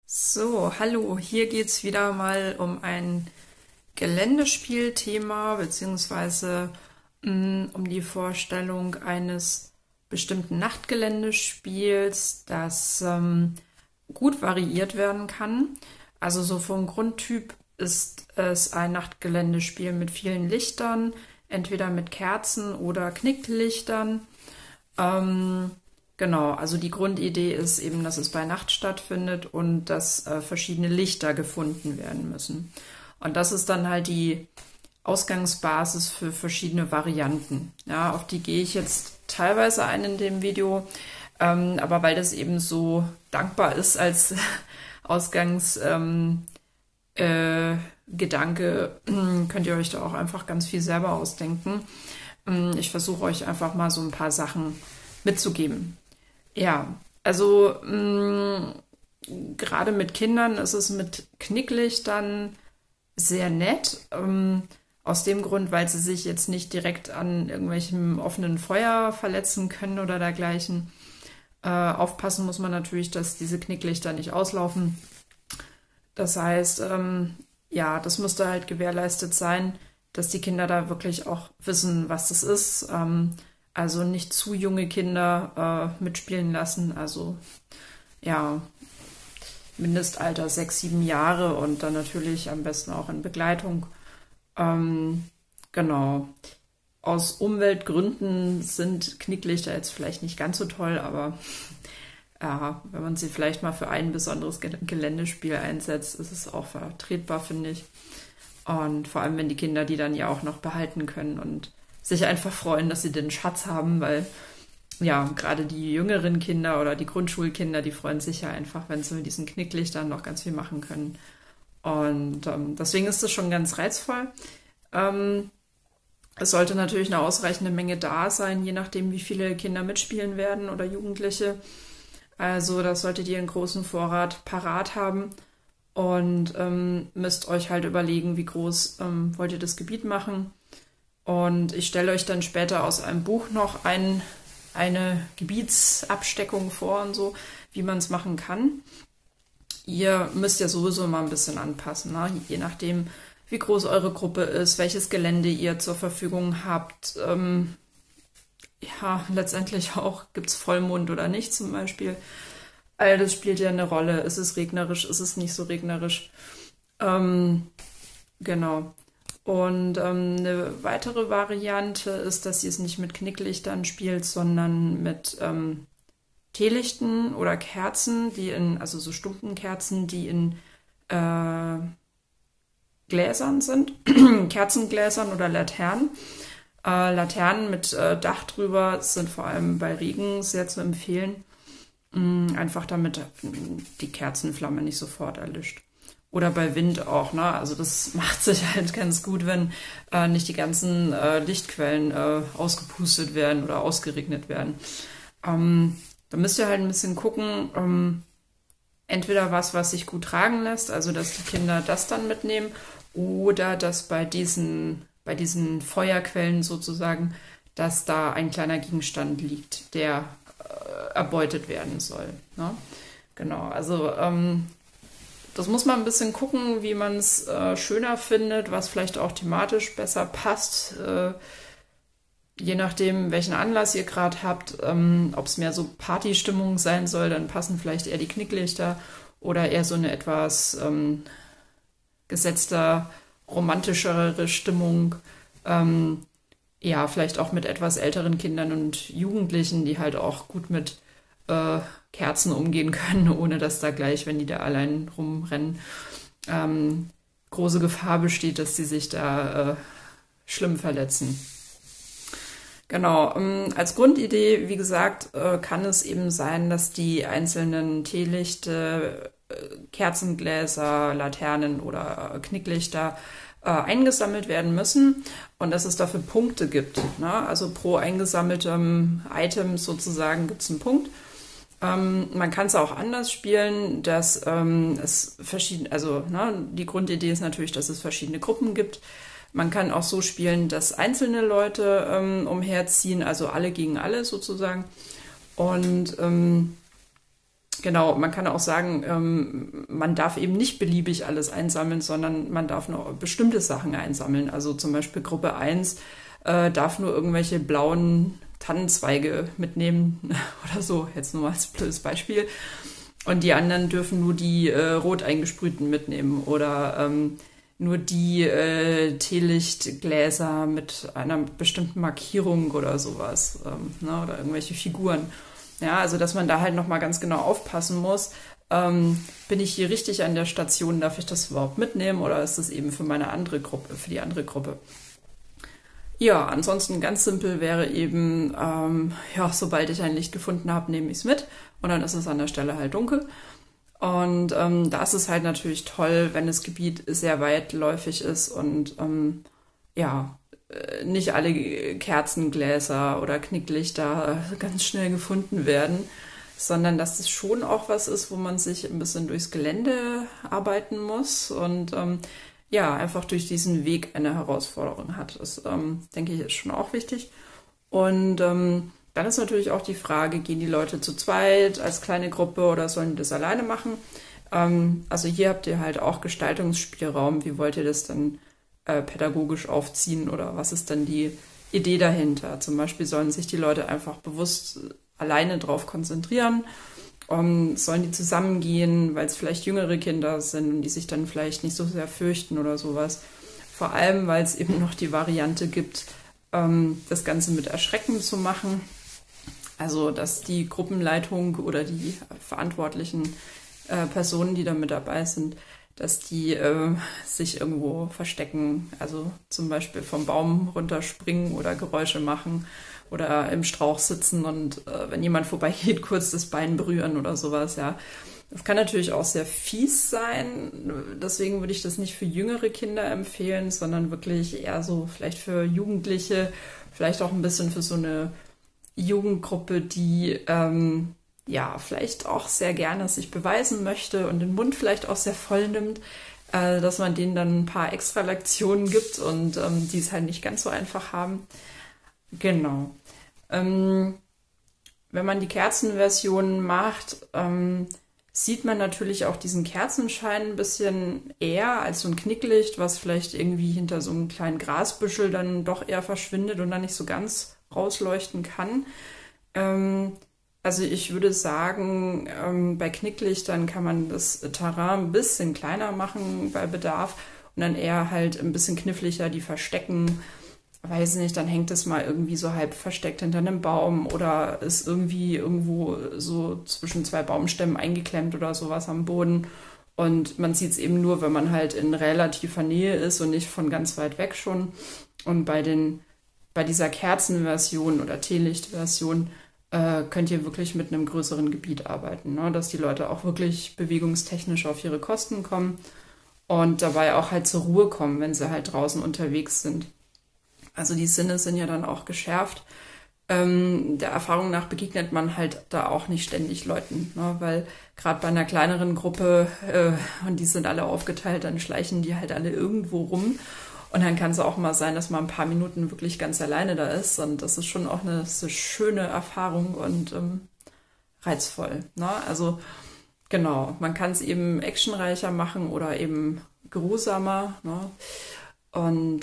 So, hallo, hier geht's wieder mal um ein Geländespielthema beziehungsweise um die Vorstellung eines bestimmten Nachtgeländespiels, das gut variiert werden kann. Also so vom Grundtyp ist es ein Nachtgeländespiel mit vielen Lichtern, entweder mit Kerzen oder Knicklichtern. Genau, also die Grundidee ist eben, dass es bei Nacht stattfindet und dass verschiedene Lichter gefunden werden müssen. Und das ist dann halt die Ausgangsbasis für verschiedene Varianten. Ja, auf die gehe ich jetzt teilweise ein in dem Video, aber weil das eben so dankbar ist als Ausgangsgedanke, Gedanke, könnt ihr euch da auch einfach ganz viel selber ausdenken. Ich versuche euch einfach mal so ein paar Sachen mitzugeben. Ja, also gerade mit Kindern ist es mit Knicklichtern sehr nett. Aus dem Grund, weil sie sich jetzt nicht direkt an irgendwelchem offenen Feuer verletzen können oder dergleichen. Aufpassen muss man natürlich, dass diese Knicklichter nicht auslaufen. Das heißt, ja, das müsste halt gewährleistet sein, dass die Kinder da wirklich auch wissen, was das ist. Also nicht zu junge Kinder mitspielen lassen. Also ja, Mindestalter 6, 7 Jahre und dann natürlich am besten auch in Begleitung. Genau. Aus Umweltgründen sind Knicklichter jetzt vielleicht nicht ganz so toll, aber ja, wenn man sie vielleicht mal für ein besonderes Geländespiel einsetzt, ist es auch vertretbar, finde ich. Und vor allem, wenn die Kinder die dann ja auch noch behalten können und sich einfach freuen, dass sie den Schatz haben, weil ja, gerade die jüngeren Kinder oder die Grundschulkinder, die freuen sich ja einfach, wenn sie mit diesen Knicklichtern noch ganz viel machen können. Und deswegen ist das schon ganz reizvoll. Es sollte natürlich eine ausreichende Menge da sein, je nachdem, wie viele Kinder mitspielen werden oder Jugendliche. Also das solltet ihr einen großen Vorrat parat haben und müsst euch halt überlegen, wie groß wollt ihr das Gebiet machen. Und ich stelle euch dann später aus einem Buch noch eine Gebietsabsteckung vor und so, wie man es machen kann. Ihr müsst ja sowieso mal ein bisschen anpassen, ne? Je nachdem, wie groß eure Gruppe ist, welches Gelände ihr zur Verfügung habt. Ja, letztendlich auch, gibt es Vollmond oder nicht zum Beispiel. All das spielt ja eine Rolle. Ist es regnerisch, ist es nicht so regnerisch? Genau. Und eine weitere Variante ist, dass ihr es nicht mit Knicklichtern spielt, sondern mit Teelichten oder Kerzen, also so Stumpenkerzen, die in Gläsern sind, Kerzengläsern oder Laternen. Laternen mit Dach drüber sind vor allem bei Regen sehr zu empfehlen, einfach damit die Kerzenflamme nicht sofort erlischt. Oder bei Wind auch, ne? Also das macht sich halt ganz gut, wenn nicht die ganzen Lichtquellen ausgepustet werden oder ausgeregnet werden. Da müsst ihr halt ein bisschen gucken, entweder was sich gut tragen lässt, also dass die Kinder das dann mitnehmen, oder dass bei diesen Feuerquellen sozusagen, dass da ein kleiner Gegenstand liegt, der erbeutet werden soll. Ne? Genau, also das muss man ein bisschen gucken, wie man es schöner findet, was vielleicht auch thematisch besser passt. Je nachdem, welchen Anlass ihr gerade habt, ob es mehr so Partystimmung sein soll, dann passen vielleicht eher die Knicklichter oder eher so eine etwas gesetzter, romantischere Stimmung. Ja, vielleicht auch mit etwas älteren Kindern und Jugendlichen, die halt auch gut mit Kerzen umgehen können, ohne dass da gleich, wenn die da allein rumrennen, große Gefahr besteht, dass sie sich da schlimm verletzen. Genau, als Grundidee, wie gesagt, kann es eben sein, dass die einzelnen Teelichte, Kerzengläser, Laternen oder Knicklichter eingesammelt werden müssen und dass es dafür Punkte gibt. Ne? Also pro eingesammeltem Item sozusagen gibt es einen Punkt. Man kann es auch anders spielen, dass es verschiedene, also ne, die Grundidee ist natürlich, dass es verschiedene Gruppen gibt. Man kann auch so spielen, dass einzelne Leute umherziehen, also alle gegen alle sozusagen. Und Genau, man kann auch sagen, man darf eben nicht beliebig alles einsammeln, sondern man darf nur bestimmte Sachen einsammeln. Also zum Beispiel Gruppe 1 darf nur irgendwelche blauen Tannenzweige mitnehmen oder so, jetzt nur mal als blödes Beispiel. Und die anderen dürfen nur die rot eingesprühten mitnehmen oder nur die Teelichtgläser mit einer bestimmten Markierung oder sowas, ne, oder irgendwelche Figuren. Ja, also dass man da halt nochmal ganz genau aufpassen muss. Bin ich hier richtig an der Station? Darf ich das überhaupt mitnehmen oder ist das eben für meine andere Gruppe, für die andere Gruppe? Ja, ansonsten ganz simpel wäre eben, ja, sobald ich ein Licht gefunden habe, nehme ich es mit und dann ist es an der Stelle halt dunkel. Und da ist es halt natürlich toll, wenn das Gebiet sehr weitläufig ist und ja, nicht alle Kerzengläser oder Knicklichter ganz schnell gefunden werden, sondern dass das schon auch was ist, wo man sich ein bisschen durchs Gelände arbeiten muss und ja, einfach durch diesen Weg eine Herausforderung hat. Das, denke ich, ist schon auch wichtig. Und dann ist natürlich auch die Frage, gehen die Leute zu zweit als kleine Gruppe oder sollen die das alleine machen? Also hier habt ihr halt auch Gestaltungsspielraum. Wie wollt ihr das dann pädagogisch aufziehen oder was ist dann die Idee dahinter? Zum Beispiel sollen sich die Leute einfach bewusst alleine drauf konzentrieren, sollen die zusammengehen, weil es vielleicht jüngere Kinder sind und die sich dann vielleicht nicht so sehr fürchten oder sowas. Vor allem, weil es eben noch die Variante gibt, das Ganze mit Erschrecken zu machen. Also, dass die Gruppenleitung oder die verantwortlichen Personen, die da mit dabei sind, dass die sich irgendwo verstecken, also zum Beispiel vom Baum runterspringen oder Geräusche machen oder im Strauch sitzen und wenn jemand vorbeigeht, kurz das Bein berühren oder sowas, ja. Das kann natürlich auch sehr fies sein, deswegen würde ich das nicht für jüngere Kinder empfehlen, sondern wirklich eher so vielleicht für Jugendliche, vielleicht auch ein bisschen für so eine Jugendgruppe, die ja, vielleicht auch sehr gerne sich beweisen möchte und den Mund vielleicht auch sehr voll nimmt, dass man denen dann ein paar extra Lektionen gibt und die es halt nicht ganz so einfach haben. Genau. Wenn man die Kerzenversion macht, sieht man natürlich auch diesen Kerzenschein ein bisschen eher als so ein Knicklicht, was vielleicht irgendwie hinter so einem kleinen Grasbüschel dann doch eher verschwindet und dann nicht so ganz rausleuchten kann. Also ich würde sagen, bei Knicklichtern kann man das Terrain ein bisschen kleiner machen bei Bedarf und dann eher halt ein bisschen kniffliger die verstecken. Weiß nicht, dann hängt es mal irgendwie so halb versteckt hinter einem Baum oder ist irgendwie irgendwo so zwischen zwei Baumstämmen eingeklemmt oder sowas am Boden. Und man sieht es eben nur, wenn man halt in relativer Nähe ist und nicht von ganz weit weg schon. Und bei dieser Kerzenversion oder Teelichtversion könnt ihr wirklich mit einem größeren Gebiet arbeiten, ne? Dass die Leute auch wirklich bewegungstechnisch auf ihre Kosten kommen und dabei auch halt zur Ruhe kommen, wenn sie halt draußen unterwegs sind. Also die Sinne sind ja dann auch geschärft. Der Erfahrung nach begegnet man halt da auch nicht ständig Leuten, ne? Weil gerade bei einer kleineren Gruppe, und die sind alle aufgeteilt, dann schleichen die halt alle irgendwo rum. Und dann kann es auch mal sein, dass man ein paar Minuten wirklich ganz alleine da ist. Und das ist schon auch eine schöne Erfahrung und reizvoll, ne? Also genau, man kann es eben actionreicher machen oder eben geruhsamer, ne? Und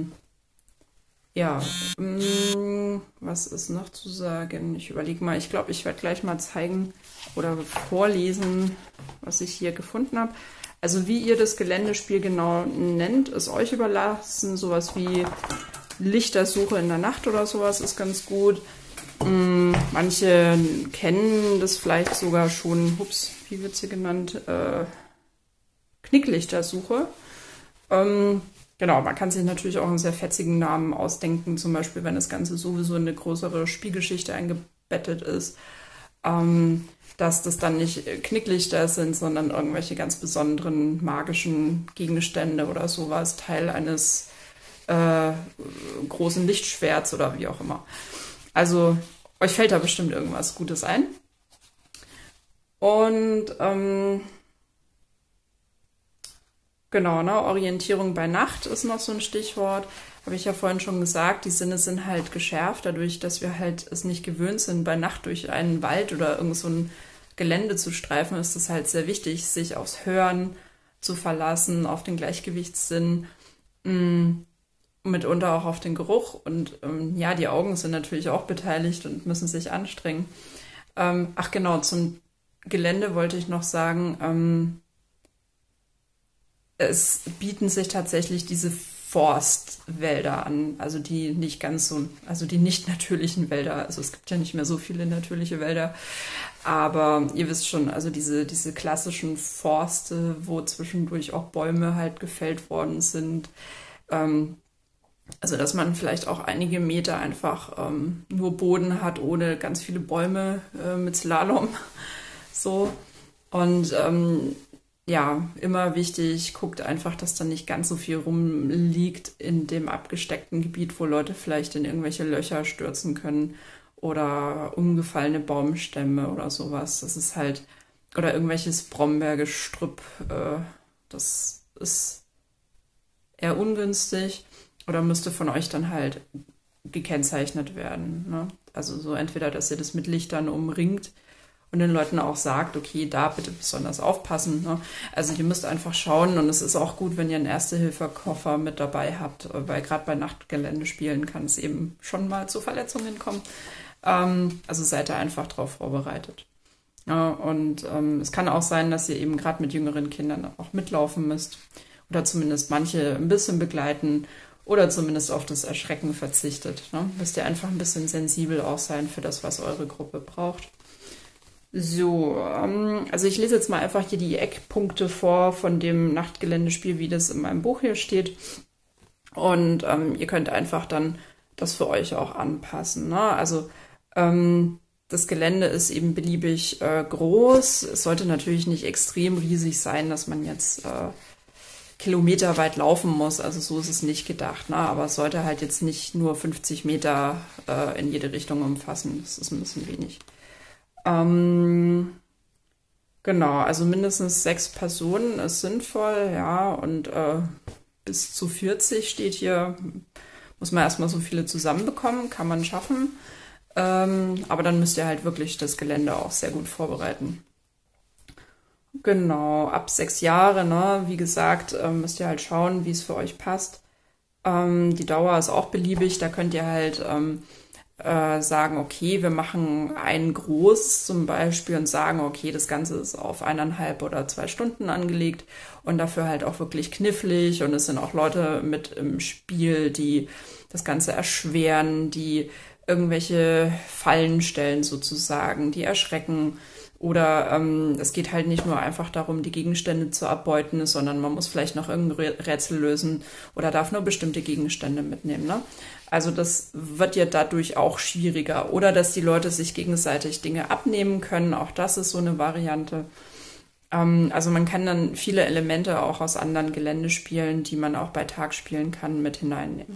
ja, was ist noch zu sagen? Ich überlege mal, ich glaube, ich werde gleich mal zeigen oder vorlesen, was ich hier gefunden habe. Also wie ihr das Geländespiel genau nennt, ist euch überlassen. Sowas wie Lichtersuche in der Nacht oder sowas ist ganz gut. Manche kennen das vielleicht sogar schon, wie wird sie genannt? Knicklichtersuche. Genau, man kann sich natürlich auch einen sehr fetzigen Namen ausdenken, zum Beispiel, wenn das Ganze sowieso in eine größere Spielgeschichte eingebettet ist, dass das dann nicht Knicklichter sind, sondern irgendwelche ganz besonderen magischen Gegenstände oder sowas, Teil eines großen Lichtschwerts oder wie auch immer. Also euch fällt da bestimmt irgendwas Gutes ein. Und genau, ne, Orientierung bei Nacht ist noch so ein Stichwort. Habe ich ja vorhin schon gesagt, die Sinne sind halt geschärft, dadurch, dass wir halt es nicht gewöhnt sind, bei Nacht durch einen Wald oder irgend so ein Gelände zu streifen, ist es halt sehr wichtig, sich aufs Hören zu verlassen, auf den Gleichgewichtssinn, mitunter auch auf den Geruch. Und ja, die Augen sind natürlich auch beteiligt und müssen sich anstrengen. Ach genau, zum Gelände wollte ich noch sagen, es bieten sich tatsächlich diese Forstwälder an, also die nicht ganz so, also die nicht natürlichen Wälder. Also es gibt ja nicht mehr so viele natürliche Wälder, aber ihr wisst schon, also diese klassischen Forste, wo zwischendurch auch Bäume halt gefällt worden sind. Also dass man vielleicht auch einige Meter einfach nur Boden hat, ohne ganz viele Bäume mit Slalom. So. Und ja, immer wichtig, guckt einfach, dass da nicht ganz so viel rumliegt in dem abgesteckten Gebiet, wo Leute vielleicht in irgendwelche Löcher stürzen können oder umgefallene Baumstämme oder sowas. Das ist halt, oder irgendwelches Brombeergestrüpp, das ist eher ungünstig oder müsste von euch dann halt gekennzeichnet werden. Ne? Also so entweder, dass ihr das mit Lichtern umringt und den Leuten auch sagt, okay, da bitte besonders aufpassen. Ne? Also ihr müsst einfach schauen und es ist auch gut, wenn ihr einen Erste-Hilfe-Koffer mit dabei habt, weil gerade bei Nachtgeländespielen kann es eben schon mal zu Verletzungen kommen. Also seid ihr einfach darauf vorbereitet. Ja, und es kann auch sein, dass ihr eben gerade mit jüngeren Kindern auch mitlaufen müsst oder zumindest manche ein bisschen begleiten oder zumindest auf das Erschrecken verzichtet. Ne? Müsst ihr einfach ein bisschen sensibel auch sein für das, was eure Gruppe braucht. So, also ich lese jetzt mal einfach hier die Eckpunkte vor von dem Nachtgeländespiel, wie das in meinem Buch hier steht. Und ihr könnt einfach dann das für euch auch anpassen. Ne? Also das Gelände ist eben beliebig groß. Es sollte natürlich nicht extrem riesig sein, dass man jetzt kilometerweit laufen muss. Also so ist es nicht gedacht. Ne? Aber es sollte halt jetzt nicht nur 50 Meter in jede Richtung umfassen. Das ist ein bisschen wenig. Genau, also mindestens 6 Personen ist sinnvoll, ja, und bis zu 40 steht hier, muss man erstmal so viele zusammenbekommen, kann man schaffen, aber dann müsst ihr halt wirklich das Gelände auch sehr gut vorbereiten. Genau, ab 6 Jahre, ne, wie gesagt, müsst ihr halt schauen, wie es für euch passt. Die Dauer ist auch beliebig, da könnt ihr halt sagen, okay, wir machen ein Groß zum Beispiel und sagen, okay, das Ganze ist auf 1,5 oder 2 Stunden angelegt und dafür halt auch wirklich knifflig und es sind auch Leute mit im Spiel, die das Ganze erschweren, die irgendwelche Fallen stellen sozusagen, die erschrecken oder es geht halt nicht nur einfach darum, die Gegenstände zu abbeuten, sondern man muss vielleicht noch irgendein Rätsel lösen oder darf nur bestimmte Gegenstände mitnehmen, ne? Also das wird ja dadurch auch schwieriger. Oder dass die Leute sich gegenseitig Dinge abnehmen können. Auch das ist so eine Variante. Also man kann dann viele Elemente auch aus anderen Geländespielen, die man auch bei Tag spielen kann, mit hineinnehmen.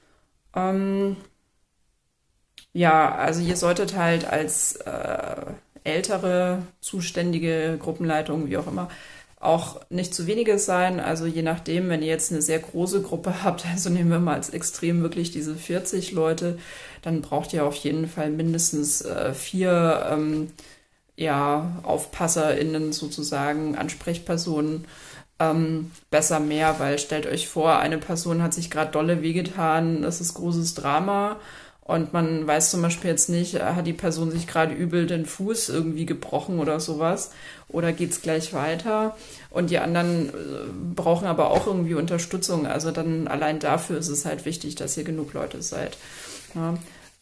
Ja, also ihr solltet halt als ältere, zuständige Gruppenleitung, wie auch immer, auch nicht zu wenige sein. Also je nachdem, wenn ihr jetzt eine sehr große Gruppe habt, also nehmen wir mal als Extrem wirklich diese 40 Leute, dann braucht ihr auf jeden Fall mindestens 4 ja, AufpasserInnen sozusagen, Ansprechpersonen. Besser mehr, weil stellt euch vor, eine Person hat sich gerade dolle wehgetan, das ist großes Drama. Und man weiß zum Beispiel jetzt nicht, hat die Person sich gerade übel den Fuß irgendwie gebrochen oder sowas? Oder geht's gleich weiter? Und die anderen brauchen aber auch irgendwie Unterstützung. Also dann allein dafür ist es halt wichtig, dass ihr genug Leute seid. Ja,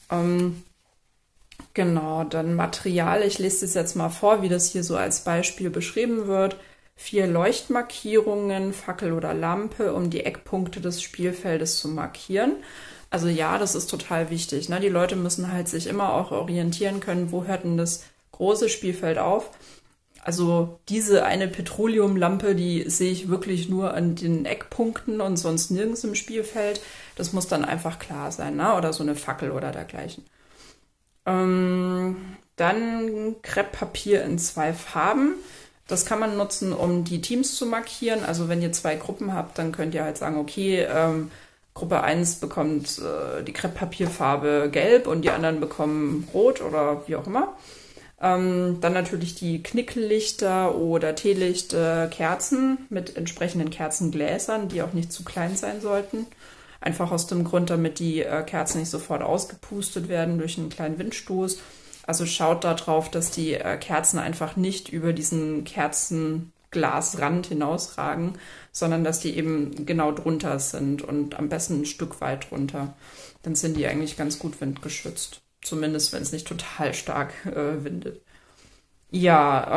genau, dann Material. Ich lese das jetzt mal vor, wie das hier so als Beispiel beschrieben wird. 4 Leuchtmarkierungen, Fackel oder Lampe, um die Eckpunkte des Spielfeldes zu markieren. Also ja, das ist total wichtig. Ne? Die Leute müssen halt sich immer auch orientieren können, wo hört denn das große Spielfeld auf. Also diese eine Petroleumlampe, die sehe ich wirklich nur an den Eckpunkten und sonst nirgends im Spielfeld. Das muss dann einfach klar sein, ne? Oder so eine Fackel oder dergleichen. Dann Krepppapier in 2 Farben. Das kann man nutzen, um die Teams zu markieren. Also wenn ihr 2 Gruppen habt, dann könnt ihr halt sagen, okay, Gruppe 1 bekommt die Krepppapierfarbe gelb und die anderen bekommen rot oder wie auch immer. Dann natürlich die Knicklichter oder Teelichter, Kerzen mit entsprechenden Kerzengläsern, die auch nicht zu klein sein sollten. Einfach aus dem Grund, damit die Kerzen nicht sofort ausgepustet werden durch einen kleinen Windstoß. Also schaut darauf, dass die Kerzen einfach nicht über diesen Kerzenglasrand hinausragen, sondern dass die eben genau drunter sind und am besten ein Stück weit drunter. Dann sind die eigentlich ganz gut windgeschützt. Zumindest, wenn es nicht total stark windet. Ja,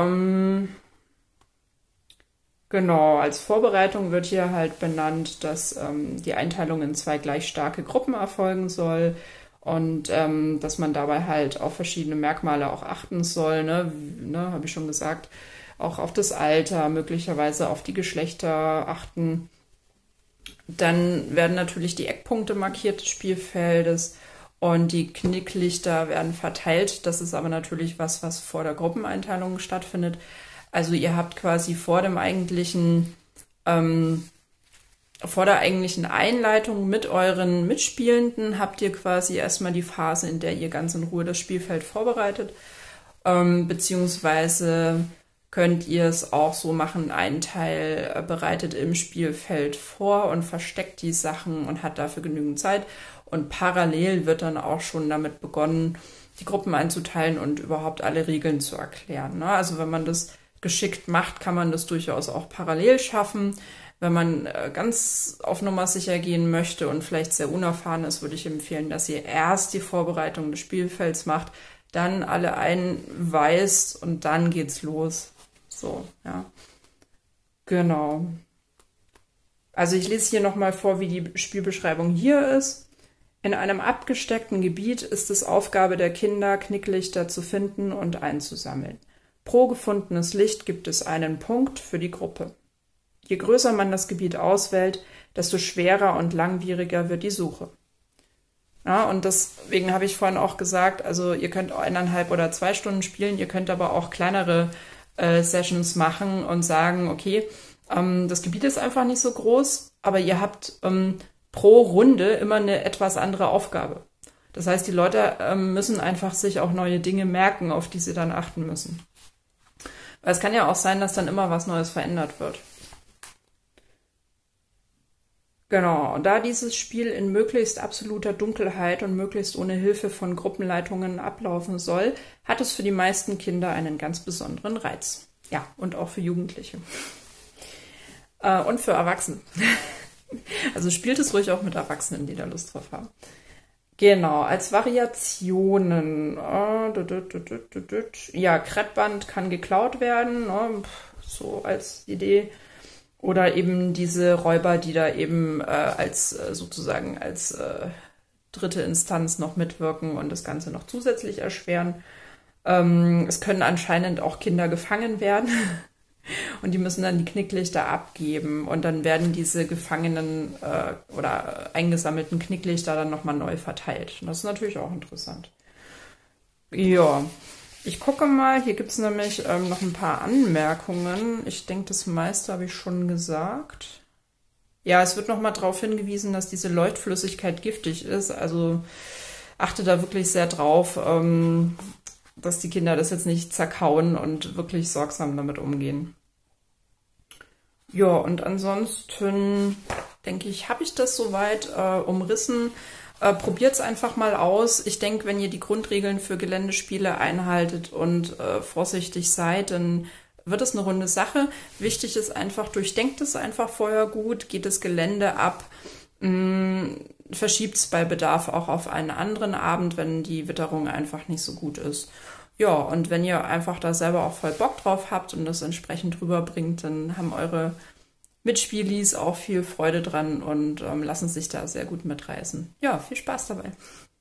genau. Als Vorbereitung wird hier halt benannt, dass die Einteilung in 2 gleich starke Gruppen erfolgen soll und dass man dabei halt auf verschiedene Merkmale auch achten soll, ne, habe ich schon gesagt, auch auf das Alter, möglicherweise auf die Geschlechter achten. Dann werden natürlich die Eckpunkte markiert des Spielfeldes und die Knicklichter werden verteilt. Das ist aber natürlich was vor der Gruppeneinteilung stattfindet. Also ihr habt quasi vor der eigentlichen Einleitung mit euren Mitspielenden habt ihr quasi erstmal die Phase, in der ihr ganz in Ruhe das Spielfeld vorbereitet, beziehungsweise könnt ihr es auch so machen, einen Teil bereitet im Spielfeld vor und versteckt die Sachen und hat dafür genügend Zeit. Und parallel wird dann auch schon damit begonnen, die Gruppen einzuteilen und überhaupt alle Regeln zu erklären. Ne? Also wenn man das geschickt macht, kann man das durchaus auch parallel schaffen. Wenn man ganz auf Nummer sicher gehen möchte und vielleicht sehr unerfahren ist, würde ich empfehlen, dass ihr erst die Vorbereitung des Spielfelds macht, dann alle einweist und dann geht's los. So, ja. Genau. Also ich lese hier nochmal vor, wie die Spielbeschreibung hier ist. In einem abgesteckten Gebiet ist es Aufgabe der Kinder, Knicklichter zu finden und einzusammeln. Pro gefundenes Licht gibt es einen Punkt für die Gruppe. Je größer man das Gebiet auswählt, desto schwerer und langwieriger wird die Suche. Ja, und deswegen habe ich vorhin auch gesagt, also ihr könnt 1,5 oder 2 Stunden spielen, ihr könnt aber auch kleinere Sessions machen und sagen, okay, das Gebiet ist einfach nicht so groß, aber ihr habt pro Runde immer eine etwas andere Aufgabe. Das heißt, die Leute müssen einfach sich auch neue Dinge merken, auf die sie dann achten müssen. Weil es kann ja auch sein, dass dann immer was Neues verändert wird. Genau, und da dieses Spiel in möglichst absoluter Dunkelheit und möglichst ohne Hilfe von Gruppenleitungen ablaufen soll, hat es für die meisten Kinder einen ganz besonderen Reiz. Ja, und auch für Jugendliche. Und für Erwachsene. Also spielt es ruhig auch mit Erwachsenen, die da Lust drauf haben. Genau, als Variationen. Ja, Kreppband kann geklaut werden, so als Idee. Oder eben diese Räuber, die da eben sozusagen als dritte Instanz noch mitwirken und das Ganze noch zusätzlich erschweren. Es können anscheinend auch Kinder gefangen werden und die müssen dann die Knicklichter abgeben und dann werden diese gefangenen oder eingesammelten Knicklichter dann nochmal neu verteilt. Und das ist natürlich auch interessant. Ja. Ich gucke mal, hier gibt es nämlich noch ein paar Anmerkungen. Ich denke, das meiste habe ich schon gesagt. Ja, es wird nochmal darauf hingewiesen, dass diese Leuchtflüssigkeit giftig ist. Also achte da wirklich sehr drauf, dass die Kinder das jetzt nicht zerkauen und wirklich sorgsam damit umgehen. Ja, und ansonsten denke ich, habe ich das soweit umrissen. Probiert es einfach mal aus. Ich denke, wenn ihr die Grundregeln für Geländespiele einhaltet und vorsichtig seid, dann wird es eine runde Sache. Wichtig ist einfach, durchdenkt es einfach vorher gut, geht das Gelände ab, verschiebt es bei Bedarf auch auf einen anderen Abend, wenn die Witterung einfach nicht so gut ist. Ja, und wenn ihr einfach da selber auch voll Bock drauf habt und das entsprechend rüberbringt, dann haben eure Mitspielis auch viel Freude dran und lassen sich da sehr gut mitreißen. Ja, viel Spaß dabei.